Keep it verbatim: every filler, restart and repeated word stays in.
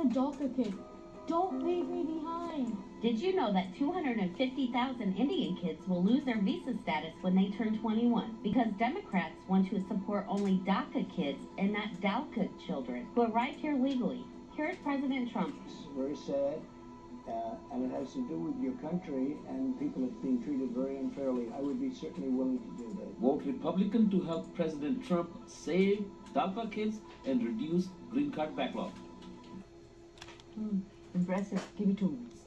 a DACA kid. Don't leave me behind. Did you know that two hundred fifty thousand Indian kids will lose their visa status when they turn twenty-one? Because Democrats want to support only DACA kids and not DALCA children who arrived here legally. Here's President Trump. This is very sad, uh, and it has to do with your country and people that's being treated very unfairly. I would be certainly willing to do that. Vote Republican to help President Trump save DACA kids and reduce green card backlog. Mm, impressive. Give me two minutes.